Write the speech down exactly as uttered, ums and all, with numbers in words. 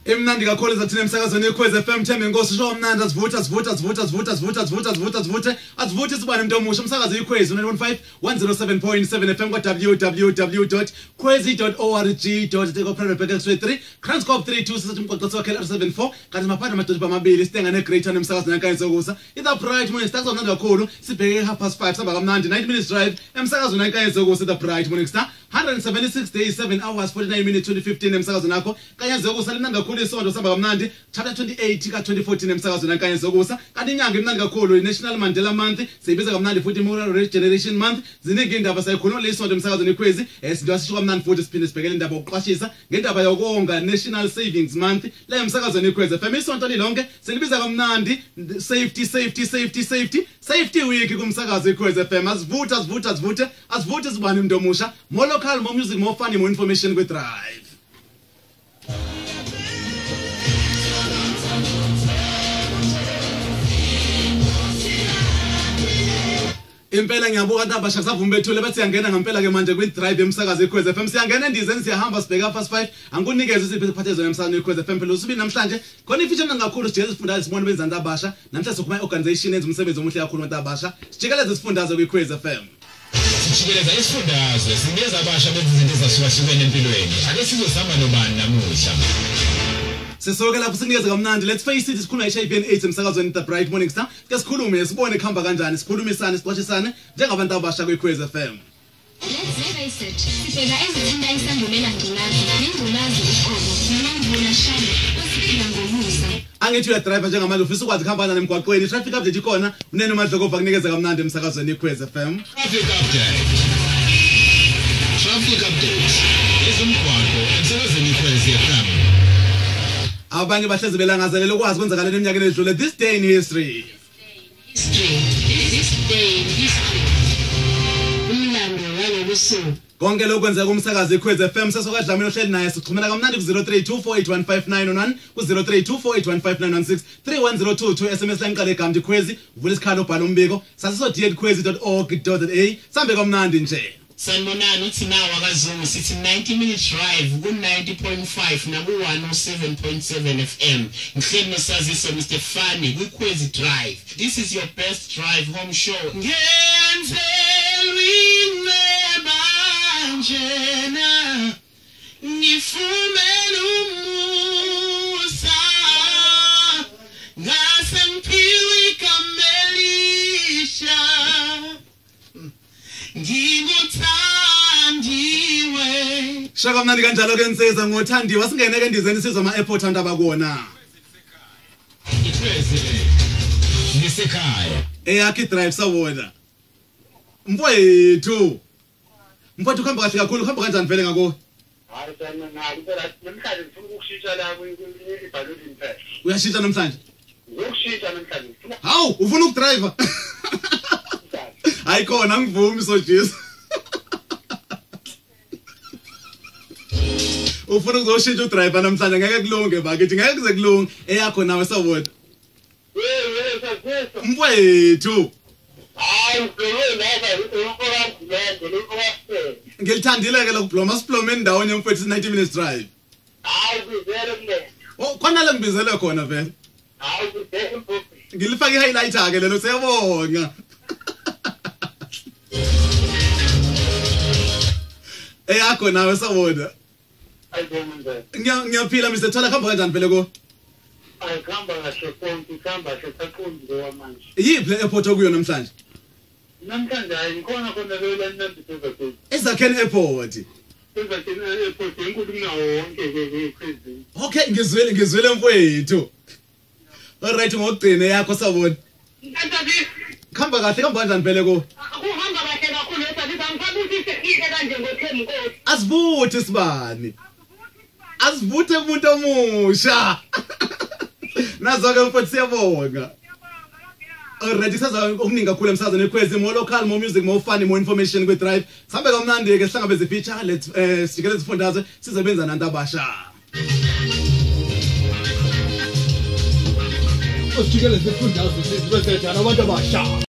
Emnandi kakhulu zathina emsakazweni yeKhozi F M Thembe Nkosi show mnandi asivutha sivutha sivutha sivutha sivutha sivutha sivutha sivutha asivutha sibane umuntu omusha umsakazo yeKhozi one fifteen one oh seven point seven F M kwa w w w dot khwezi dot org dot take operate back three Transcorp three two sithi umqoqo wakhe R seven four kanti maphanda amadolobha amabili sitenga ne Greater nemsakazweni yankanye sokusa itha bright morning star somnandi kakhulu sibheke half past five saba kamnandi ninety minutes drive emsakazweni yankanye sokusa itha bright morning star one seventy-six days seven hours forty-nine minutes twenty fifteen emsakazweni yakho kanye zokusa limnandi kakhulu isonto saba kamnandi chapter twenty-eight ka twenty fourteen emsakazweni yankanye sokusa kanti inyanga imnandi kakhulu iNational Mandela Month siyibiza kamnandi futhi Moral Regeneration Month ziningi indaba sayikhuluma lesonto emsakazweni yeKhozi esinto asisho kamnandi futhi siphinde sibhekele indaba yokuqwashisa ngendaba yokonga National Savings Month la emsakazweni yeKhozi F M isonto lilonke selibiza kamnandi safety safety safety safety safety week kumsakazo yeKhozi F M asivutha asivutha asivutha asivutha sibani umuntu omusha more local more music more funny more information with Drive. Impela ngiyabuka abantu abasha savuma bethule bathi yangena ngempela ke manje kwi Drive emsakazo yeKhozi F M siyangena endizeni siyahamba sibheka past five angikunikeze isiphi isiphathezo emsakazweni yeKhozi F M phela usibini namhlanje khona ifeature mna kakhulu sijeze sifundaze sibone benzani abasha namhlanje sokhuma iorganization enza umsebenzi omuhle kakhulu abantu abasha sijikeleze sifundaze kwiKhozi F M sijikeleza isifundazwe sinikeza abasha benza izinto ezahlukahlukene empilweni ake sizosama nobani namuhla Sisoke lapho sinikeze kamnandi let's face it sikhuluma H I V and AIDS emsakazweni The Bright Morning Star ke sikhulume sibone khamba kanjani sikhulumisane siqwashisane njengabantu abasha kwiKhozi F M. Let's face it sibheka ezithinta isandulela ngculazi nengculazi uqobo nomvula shame kusiphinda ngomusa angithi uya driver njengamanje ufisa ukwazi khamba kanjani emgwaqweni traffic update ikhona unene madlokova kunikeza kamnandi emsakazweni yeKhozi F M. Traffic update Traffic update izumgwaqo emsakazweni yeKhozi F M. Abanye bahlezi belangazelela ukwazi kwenzakaleni eminyakeni edlule this day in history. History this day in history. Umlando walobusuku. Konke lokwenzeka kumsakazo yeKhozi F M sesoka Dlamini ohleli naye sixhumana kamnandi ku zero three two four eight one five nine one one ku zero three two four eight one five nine one six three one zero two two S M S line qale igama iKhozi vula isikhalo ubhala umbiko sasiso d at khwezi dot org dot za sambe kamnandi nje. Sanibonani uthi nawa kaZungu sithi ninety minutes drive ku ninety point five na ku one oh seven point seven F M ngihleli nosaziso Mister Funny kwiKhozi Drive. This is your best drive home show. Ngenze ringebanjena ngifumene umusa ngasemphili kamelisha ngingothandiwe Shaka mnandi kanjalo ke nseza ngothandiwe singene ke ndizeni sizwa ama airport abantu abakuona iKhozi ngisekhaya eyakhe drive sawona mfowethu mfowethu khamba kahle kakhulu khamba kanjani vele ngako hayi sana nalo phela namhlanje ngifuna ukushintsha la kwibhaloni phela uyashintsha namhlanje ukushintsha namhlanje hawu ufuna ukudrive hayi khona ngivumi so jesu ufuna ukuzoshintsha udriver namhlanje ngeke kulunge bakithi ngeke kuze kulunge eyakho nawe sawona mfowethu hayi ubheke lapha ukora ngilendo lokwaste ngilithandile ke lokubloma sibloma endawonye mfowethu ninety minutes drive hayi kuzele mle oh khona la ngibizele khona vele hayi kuzele mfowethu ngilifaka i-highlighter ke lelo siyabonga eyakho nawe sawona ngiyaphila Mister Thola khamba kanjani phela ko ayikhamba kahle konke khamba kahle saqondile wamanje yiphi airport okuyo namhlanje namhlanje ayikhona khona lo lanambitheka phezulu ezakheni airport ezakheni airport enkulu kunawo wonke ke eKhozi okay ngizwele ngizwele mfowethu alright ngogcine yakho sawona ntantabi khamba kahle khamba kanjani phela ko akuhamba kahle kakhulu esathi angikabusise ile kanje ngothembu Nkosi asivuthi sibani asivuthe umuntu omusha nazo ke mfowethu siyabonga already saza okuningi kakhulu emsakazweni yeKhozi more local more music more funny more information kwi Drive sambe kamnandi ke sihlangabeze feature let's eh sijikele sifundazwe sizobenza nantu abasha Sijikele sifundazwe sizobenza nantu abasha